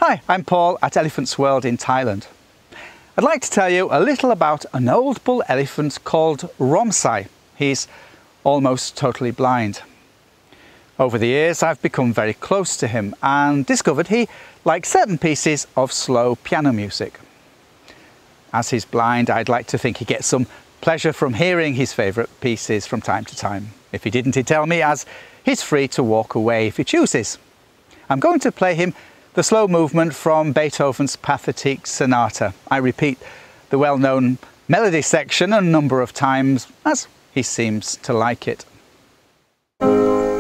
Hi, I'm Paul at Elephants World in Thailand. I'd like to tell you a little about an old bull elephant called Romsai. He's almost totally blind. Over the years I've become very close to him and discovered he likes certain pieces of slow piano music. As he's blind, I'd like to think he gets some pleasure from hearing his favourite pieces from time to time. If he didn't, he'd tell me, as he's free to walk away if he chooses. I'm going to play him the slow movement from Beethoven's Pathetique Sonata. I repeat the well-known melody section a number of times as he seems to like it.